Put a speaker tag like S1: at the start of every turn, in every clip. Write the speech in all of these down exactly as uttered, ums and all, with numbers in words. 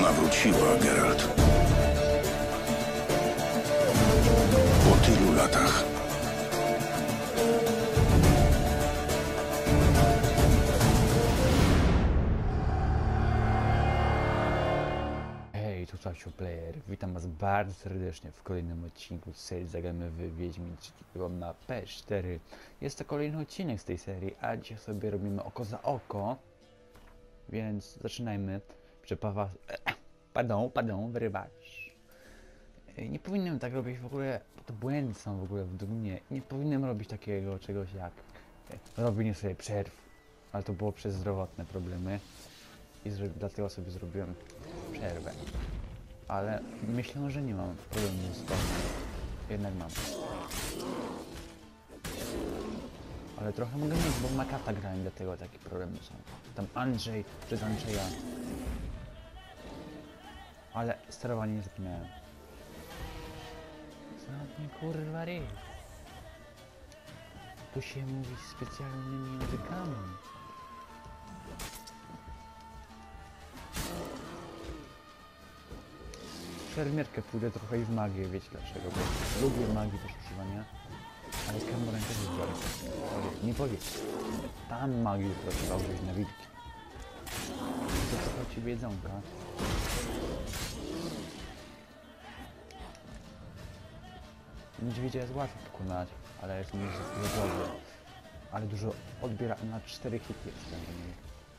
S1: Ona wróciła, Geralt. Po tylu latach.
S2: Hej, tu Stasiu Player. Witam was bardzo serdecznie w kolejnym odcinku z serii Zagramy w Wiedźmin trzeciego na P cztery. Jest to kolejny odcinek z tej serii, a dzisiaj sobie robimy oko za oko. Więc zaczynajmy. Przepawa... Pardon, pardon, wyrywać. Nie powinienem tak robić w ogóle, to błędy są w ogóle w mnie. Nie powinienem robić takiego czegoś jak robienie sobie przerw. Ale to było przez zdrowotne problemy. I dlatego sobie zrobiłem przerwę. Ale myślę, że nie mam problemu z tym. Jednak mam. Ale trochę mogę mieć, bo Makata grałem, dlatego takie problemy są. Tam Andrzej przez Andrzeja. Ale sterowanie nie zapomniałem. Co mnie kurwa ryj? Tu się mówi specjalnymi językami. Szermierkę pójdę trochę i w magię, wiecie dlaczego, bo lubię magii też używania, ale Cameron też zbiorę. Nie powiedz, tam magii trzeba użyć na wilki. To trochę ci wiedzonka. Niedźwiedzia jest łatwo pokonać, ale jest niezwykle dobrze. Ale dużo odbiera, na cztery hity jest ten mniej.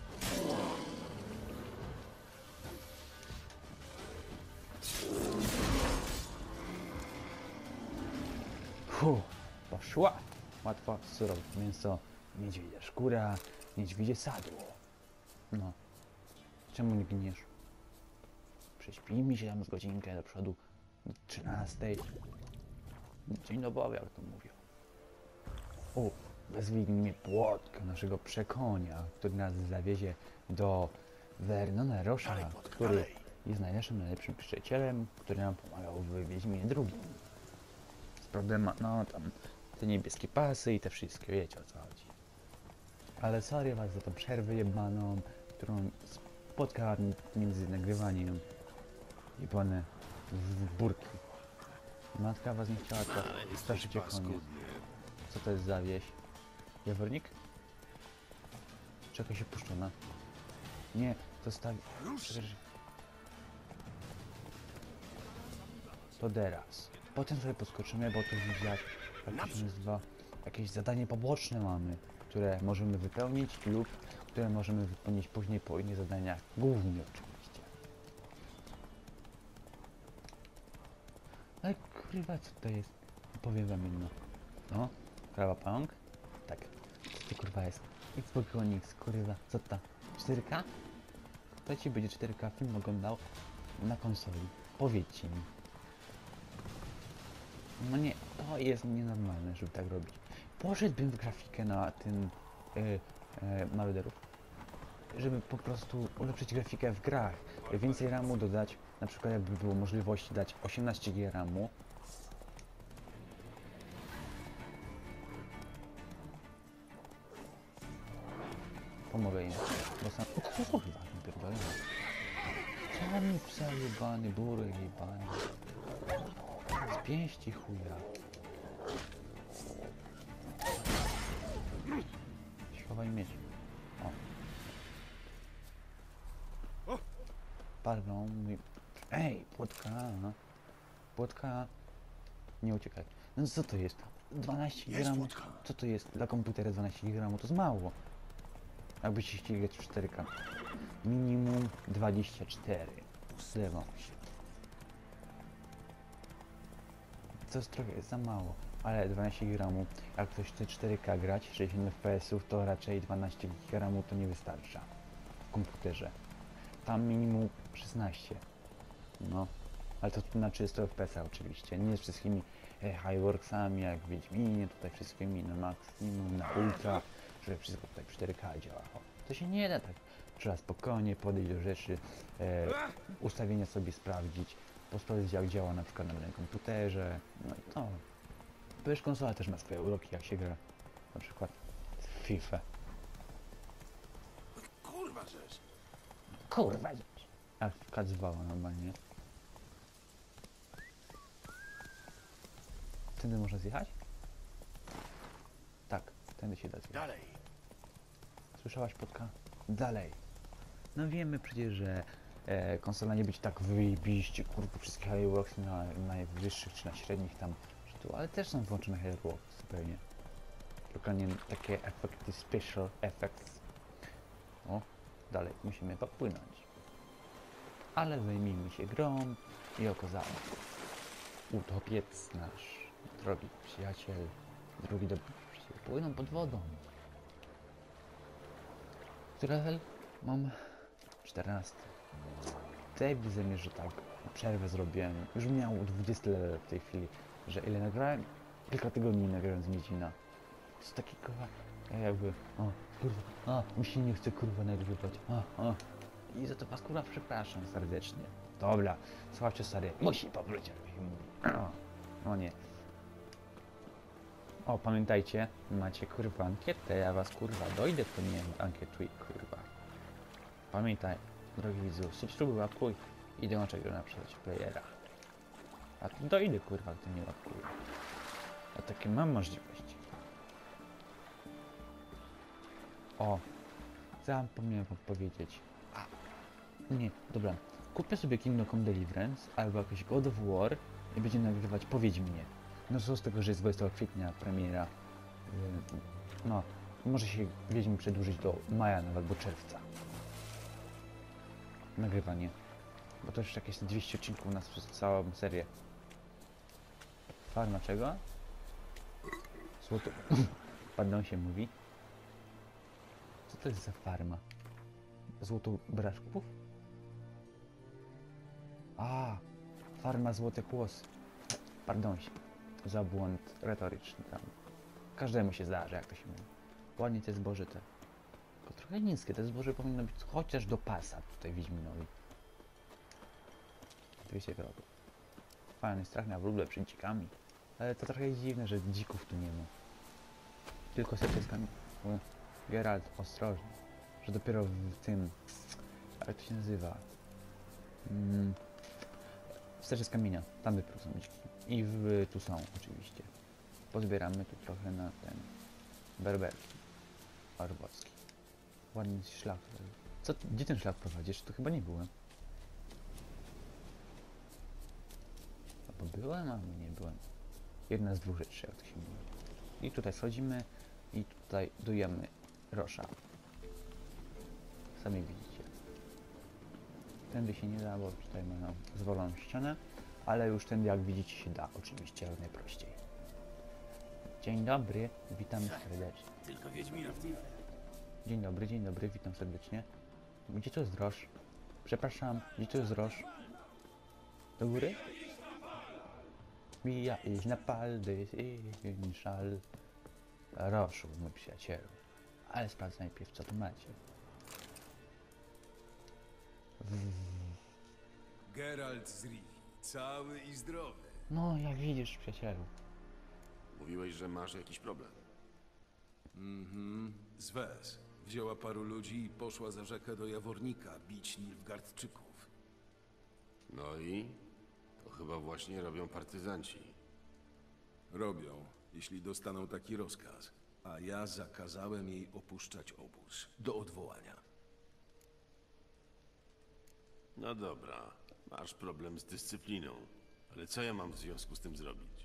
S2: Fuh, poszła! Łatwo, surowe mięso, niedźwiedzia skóra, niedźwiedzie sadło. No. Czemu nie giniesz? Prześpij mi się tam z godzinkę do przodu, do trzynastej. Dzień dobry, jak to mówią. O, wezwij mnie Płotka, naszego przekonia, który nas zawiezie do Vernona Rosza, który jest najlepszym, najlepszym przyjacielem, który nam pomagał w Wiedźminie drugim. Problem, no tam te niebieskie pasy i te wszystkie, wiecie o co chodzi. Ale sorry was za tą przerwę jebaną, którą spotkała między nagrywaniem jebane w burki. Matka was nie chciała, to straszycie koniec. Co to jest za wieś? Jawornik? Czeka się puszczona. Nie, to stawi... To teraz. Potem sobie podskoczymy, bo tu widziać, jak to się nazywa, jakieś zadanie poboczne mamy, które możemy wypełnić lub które możemy wypełnić później po innych zadaniach, głównie oczywiście. Ale kurwa, co to jest? Powiem wam jedno. No, krawa pąk? Tak. Co to kurwa jest? Xbox One X, kurwa, co to? cztery K? Kto ci będzie cztery K film oglądał na konsoli? Powiedzcie mi. No nie, to jest nienormalne, żeby tak robić. Poszedłbym w grafikę na tym yy, yy, Maruderów, żeby po prostu ulepszyć grafikę w grach, więcej ramu dodać, na przykład jakby było możliwość dać osiemnaście giga ramu. Pomogę im, bo sam... O kurwa, nie pierdolę. Co mi psa jebany, bury jebany. Z pięści chuja. Schowaj miecz. O. Pardon, mój... Ej, płotka. Płotka. Nie uciekaj. No co to jest? dwanaście gramów. Co to jest? Dla komputera dwanaście gramów to jest mało. Jakbyście chcieli grać w cztery K. Minimum dwadzieścia cztery. Zlewam się. To jest trochę za mało, ale dwanaście gramów, jak ktoś chce cztery K grać, sześćdziesiąt F P S ów, to raczej dwanaście gramów to nie wystarcza w komputerze. Tam minimum szesnaście. No, ale to na trzydzieści F P S oczywiście, nie z wszystkimi e, highworksami jak w Wiedźminie, tutaj wszystkimi na maksimum, na ultra, żeby wszystko tutaj w cztery K działało. To się nie da tak. Trzeba spokojnie podejść do rzeczy, e, ustawienia sobie sprawdzić, posprawdzić jak działa na przykład na moim komputerze, no i to. Bo już konsola też ma swoje uroki, jak się gra na przykład w FIFA.
S1: Kurwa rzecz.
S2: Kurwa rzecz. Aż wkazywała normalnie. Tędy można zjechać? Tak, tędy się da zjechać.
S1: Dalej.
S2: Słyszałaś, Potka? Dalej. No wiemy przecież, że e, konsola nie być tak wyjebiście, kurwa, wszystkie Highworksy na najwyższych czy na średnich tam, że tu, ale też są włączone Highworks zupełnie. Tylko nie takie efekty, special effects. O, dalej, musimy popłynąć. Ale zajmijmy się grą i okazałem. Utopiec nasz, drogi przyjaciel, drogi dobry przyjaciel, płyną pod wodą. Który level? Mam czternasty. Tutaj widzę, że tak, przerwę zrobiłem. Już miałem dwudziesty level w tej chwili, że ile nagrałem? Kilka tygodni nagrałem z Miedzina. To jest taki kurwa, jakby, o kurwa, a mi się nie chce kurwa nagrywać, a, a. I za to was kurwa przepraszam serdecznie. Dobra, słuchajcie stary, musi powrócić, jak się mówi. O, o nie. O, pamiętajcie, macie kurwa ankietę, ja was kurwa dojdę, to nie ankietuj kurwa. Pamiętaj, drogi widzu, subskrybuj, łapkuj i dołączaj do na przykład playera. A tu dojdę kurwa, gdy nie łapkuję. A takie mam możliwości. O, zapomniałem wam powiedzieć. A, nie, dobra. Kupię sobie Kingdom Come Deliverance albo jakiś God of War i będzie nagrywać Powiedz mnie. No co z tego, że jest dwudziestego kwietnia premiera. Yy, no, może się Wiedźmin przedłużyć do maja nawet, albo czerwca. Nagrywanie. Bo to już jakieś dwieście odcinków nas przez całą serię. Farma czego? Złoto... Pardon się mówi. Co to jest za farma? Złotobraszków? A, farma złote kłosy. Pardon się. Za błąd retoryczny tam. Każdemu się zdarzy, jak to się mówi. Ładnie te zboże te. Tylko trochę niskie, te zboże powinno być chociaż do pasa tutaj Wiedźminowi. dwieście kroków. Fajny strach na wróble przed dzikami. Ale to trochę dziwne, że dzików tu nie ma. Tylko serce z kamienia. Geralt, ostrożnie. Że dopiero w tym... Jak to się nazywa? Mm, serce z kamienia. Tam dopiero są dziki. I w, tu są oczywiście. Pozbieramy tu trochę na ten... berberki. Arbocki. Ładny szlak. Co, gdzie ten szlak prowadzisz? To chyba nie byłem. Albo byłem, albo nie byłem. Jedna z dwóch rzeczy, jak to się mówi. I tutaj schodzimy i tutaj dujemy Rosza. Sami widzicie. Tędy się nie da, bo tutaj mają zwoloną ścianę, ale już tędy, jak widzicie, się da, oczywiście, jak najprościej. Dzień dobry, witam serdecznie.
S1: Tylko Wiedźminów nie.
S2: Dzień dobry, dzień dobry, witam serdecznie. Gdzie to jest Rosz? Przepraszam, gdzie to jest Rosz? Do góry? Mija iść na paldy, i szal. Roszu, mój przyjacielu. Ale sprawdź najpierw, co tu macie.
S3: Geralt z Rivi, cały i zdrowy.
S2: No, jak widzisz, przyjacielu.
S1: Mówiłeś, że masz jakiś problem.
S3: Mhm. Z Wes. Wzięła paru ludzi i poszła za rzekę do Jawornika bić Nilfgaardczyków.
S1: No i? To chyba właśnie robią partyzanci.
S3: Robią, jeśli dostaną taki rozkaz. A ja zakazałem jej opuszczać obóz. Do odwołania.
S1: No dobra, masz problem z dyscypliną. Ale co ja mam w związku z tym zrobić?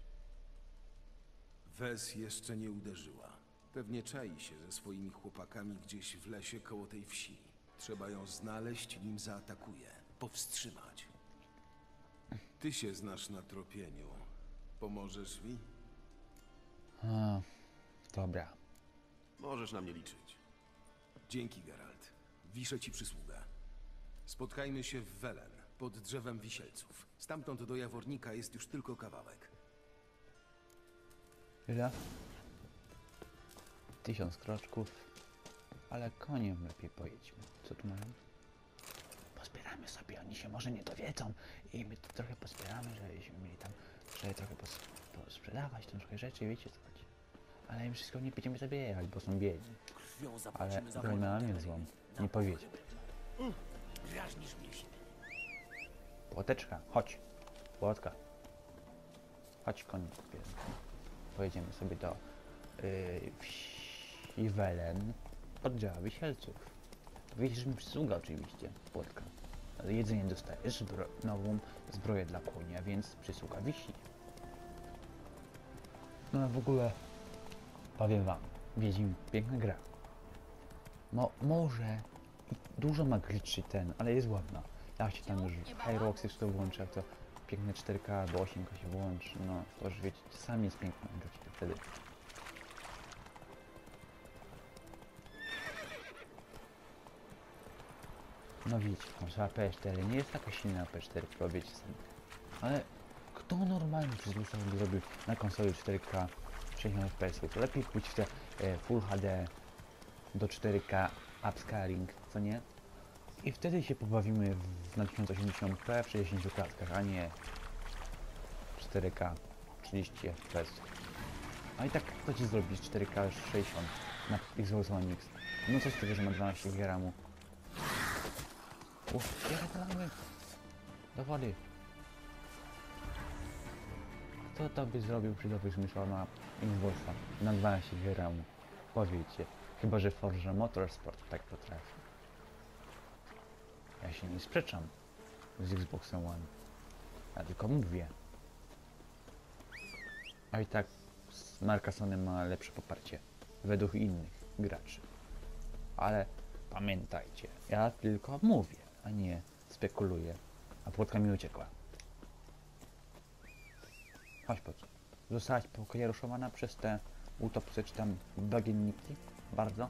S3: Wes jeszcze nie uderzyła. Pewnie czai się ze swoimi chłopakami gdzieś w lesie koło tej wsi. Trzeba ją znaleźć, nim zaatakuje. Powstrzymać. Ty się znasz na tropieniu. Pomożesz mi?
S2: A, dobra.
S1: Możesz na mnie liczyć.
S3: Dzięki, Geralt. Wiszę ci przysługę. Spotkajmy się w Welen, pod drzewem wisielców. Stamtąd do Jawornika jest już tylko kawałek.
S2: Ile? Tysiąc kroczków. Ale koniem lepiej pojedźmy. Co tu mają? Pozbieramy sobie, oni się może nie dowiedzą. I my to trochę pozbieramy, żebyśmy mieli tam, żeby trochę pos posprzedawać tam trochę rzeczy, wiecie co chodzi. Ale im wszystko nie będziemy zabierać, bo są biedni. Ale broń mamy złą. Nie powiedział.
S4: Drażnisz mnie się.
S2: Płoteczka, chodź. Płotka. Chodź koń. Pojedziemy sobie do yy, wsi Welen pod działa wisielców. Widzisz mi przysługa oczywiście, płotka. Jedzenie dostajesz, zbro nową zbroję dla konia, więc przysługa wisi. No a w ogóle powiem wam, Wiedźmin piękna gra. Mo może i dużo ma glitchy ten, ale jest ładna. Jak się tam już Hyroxy to włącza, to piękne cztery K albo osiem K się włączy, no to już wiecie, sami jest piękne wtedy. No widzicie, konsola P S cztery nie jest taka silna P S cztery, chyba wiecie sami. Ale kto normalnie przez dłuższą zrobił na konsoli cztery K sześćdziesiąt F P S? To lepiej pójść w te e, Full H D do cztery K upscaling, co nie? I wtedy się pobawimy w, na tysiąc osiemdziesiąt p w sześćdziesięciu klatkach, a nie cztery K trzydzieści F P S. A i tak kto ci zrobi cztery K sześćdziesiąt na Xbox One X? No co z tego, że ma dwanaście giga ramu? Uff, pierdolamy do wody. Kto to by zrobił przy dobrych zmysłach na Xboxa na dwanaście giga ramu? Powiedzcie. Chyba że Forza Motorsport tak potrafi. Ja się nie sprzeczam z Xboxem One. Ja tylko mówię. A i tak marka Sony ma lepsze poparcie według innych graczy. Ale pamiętajcie, ja tylko mówię, a nie spekuluję. A płotka mi uciekła. Chodź po co? Zostałaś pokojaruszowana przez te utopce czy tam bagienniki? Bardzo?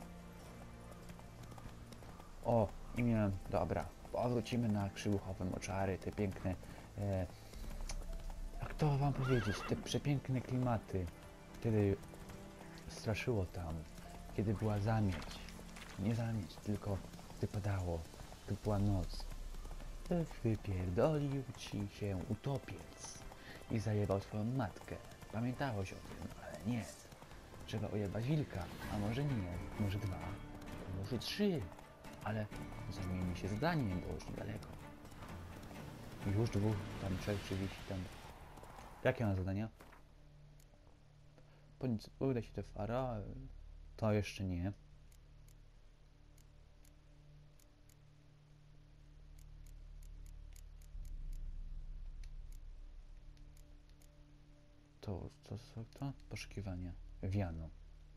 S2: O, i miałem, dobra, powrócimy na krzywuchowe moczary, te piękne, e, jak to wam powiedzieć, te przepiękne klimaty, kiedy straszyło tam, kiedy była zamieć, nie zamieć, tylko gdy padało, gdy była noc, wypierdolił ci się utopiec i zajebał swoją matkę, pamiętałeś o tym, ale nie, trzeba ojebać wilka, a może nie, może dwa, może trzy. Ale zamieni się zdanie, bo już niedaleko. Już dwóch, tam trzech, trzydzieści tam. Jakie mam zadania? Ponieść, uda się te fara. To jeszcze nie. To, to, to, to? Poszukiwania. Wiano.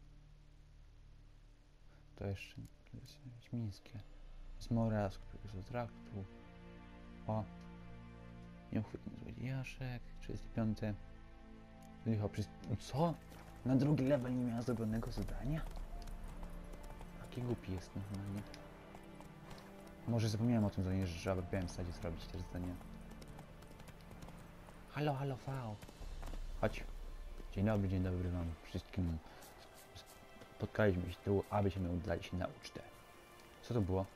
S2: To jeszcze Wiedźmińskie. Zmora z traktu. O. Nieuchwytny złodziejaszek. trzydzieści pięć. Licho przy... Co? Na drugi level nie miała zrobionego zadania? Jaki głupi jest normalnie. Może zapomniałem o tym zadaniu, że trzeba w białym sadzie zrobić te zadania. Halo, halo, V. Chodź. Dzień dobry, dzień dobry wam wszystkim. Spotkaliśmy się tu, abyśmy udali się na ucztę. Co to było?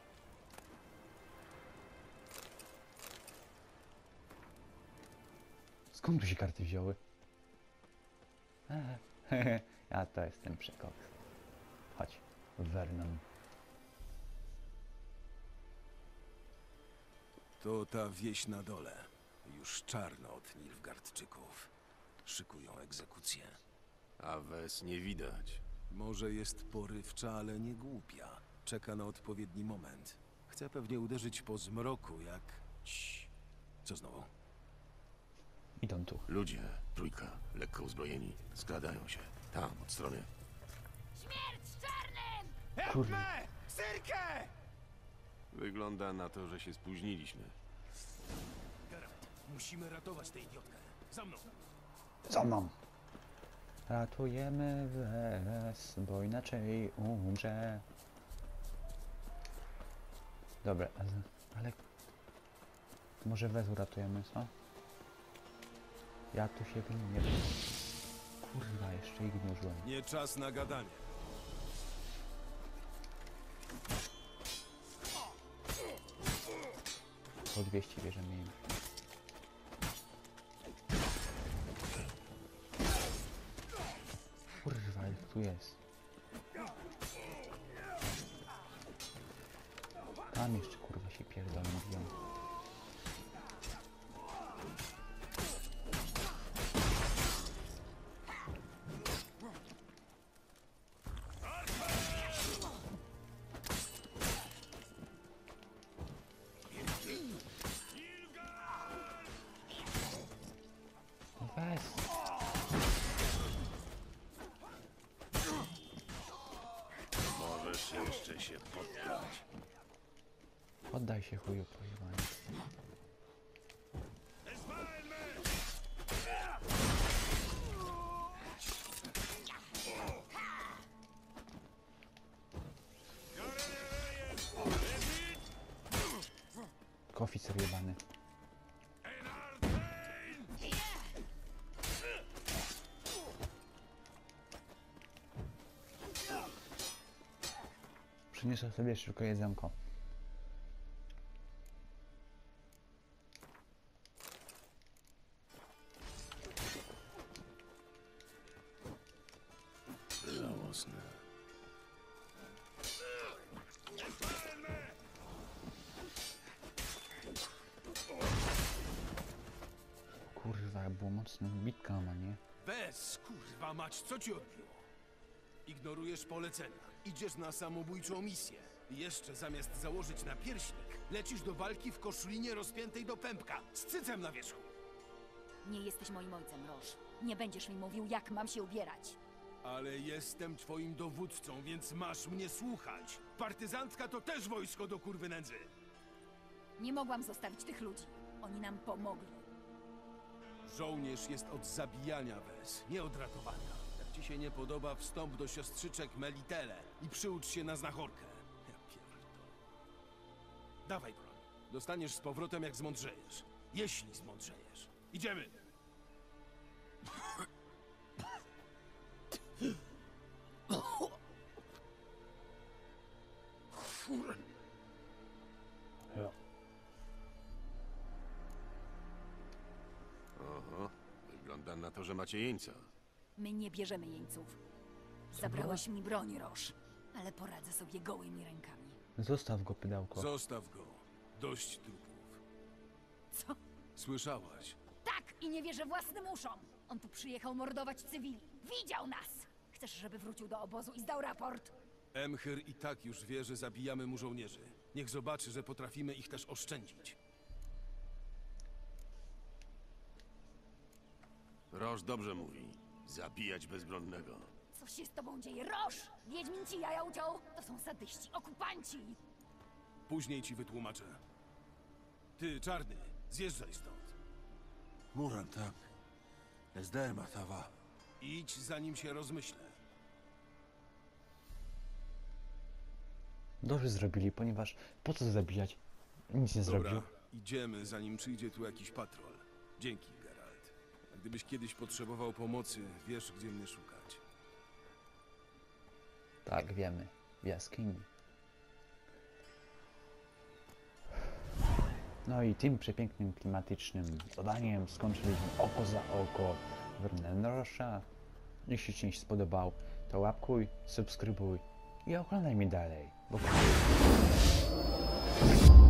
S2: Skąd tu się karty wzięły? Eee, ja to jestem przekoks. Chodź, Vernon.
S3: To ta wieś na dole. Już czarno od Nilfgaardczyków. Szykują egzekucję.
S1: A Wes nie widać.
S3: Może jest porywcza, ale nie głupia. Czeka na odpowiedni moment. Chce pewnie uderzyć po zmroku, jak... Cii. Co znowu?
S2: Idą tu.
S1: Ludzie, trójka, lekko uzbrojeni, skradają się. Tam, od strony.
S4: Śmierć czarnym!
S2: Kurde.
S3: Syrkę!
S1: Wygląda na to, że się spóźniliśmy.
S3: Geralt, musimy ratować tę idiotkę. Za mną!
S2: Za mną. Ratujemy Wes, bo inaczej umrze. Dobra, ale... ale... Może Wes uratujemy, co? Ja tu się nie wiem. Kurwa, jeszcze ich nie użyłem.
S3: Nie czas na gadanie.
S2: Po dwieście bierzemy im. Kurwa, ich tu jest. Tam jeszcze kurwa się pierdolą biją. Poddaj się, chuju pojebany. Oficer jebany. Przyniosę sobie szybko jedzonko.
S3: Żałosne.
S2: Kurwa, było mocno bitka, ma nie?
S3: Bez, kurwa mać, co ci odbiło? Ignorujesz polecenia. Idziesz na samobójczą misję. I jeszcze zamiast założyć napierśnik, lecisz do walki w koszlinie rozpiętej do pępka, z cycem na wierzchu.
S4: Nie jesteś moim ojcem, Roż. Nie będziesz mi mówił, jak mam się ubierać.
S3: Ale jestem twoim dowódcą, więc masz mnie słuchać. Partyzantka to też wojsko do kurwy nędzy.
S4: Nie mogłam zostawić tych ludzi. Oni nam pomogli.
S3: Żołnierz jest od zabijania, Wes, nie od ratowania. Jak ci się nie podoba, wstąp do siostrzyczek Melitele i przyucz się na znachorkę. Ja pierdolę. Dawaj broń. Dostaniesz z powrotem, jak zmądrzejesz. Jeśli zmądrzejesz. Idziemy!
S2: Ja.
S1: Oho, wygląda na to, że macie jeńca.
S4: My nie bierzemy jeńców. Zabrałeś mi broń, Roż. Ale poradzę sobie gołymi rękami.
S2: Zostaw go, pydełko.
S3: Zostaw go. Dość trupów.
S4: Co?
S3: Słyszałaś?
S4: Tak! I nie wierzę własnym uszom! On tu przyjechał mordować cywili. Widział nas! Chcesz, żeby wrócił do obozu i zdał raport?
S3: Emhyr i tak już wie, że zabijamy mu żołnierzy. Niech zobaczy, że potrafimy ich też oszczędzić.
S1: Roż dobrze mówi. Zabijać bezbronnego.
S4: Co się z tobą dzieje, Roż? Wiedźmin ci jaja uciął? To są sadyści, okupanci!
S3: Później ci wytłumaczę. Ty, czarny, zjeżdżaj stąd.
S5: Muran, tak. Ezderma, tawa.
S3: Idź, zanim się rozmyślę.
S2: Dobrze zrobili, ponieważ po co zabijać? Nic nie
S3: Dobra,
S2: zrobił.
S3: idziemy, zanim przyjdzie tu jakiś patrol. Dzięki, Geralt. A gdybyś kiedyś potrzebował pomocy, wiesz, gdzie mnie szukać.
S2: Tak, wiemy. W jaskini. No i tym przepięknym, klimatycznym zadaniem skończyliśmy oko za oko Wernenrosza. Jeśli Ci się spodobał, to łapkuj, subskrybuj i oglądaj mnie dalej, bo